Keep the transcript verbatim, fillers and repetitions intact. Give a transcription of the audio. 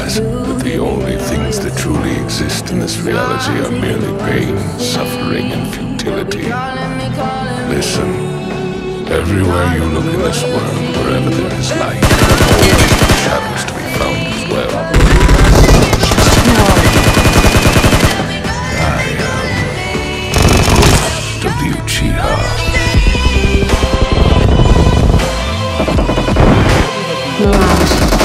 realize that the only things that truly exist in this reality are merely pain, suffering, and futility. Listen, everywhere you look in this world, wherever there is light, there are always shadows to be found as well. I am the ghost of the Uchiha. Wow.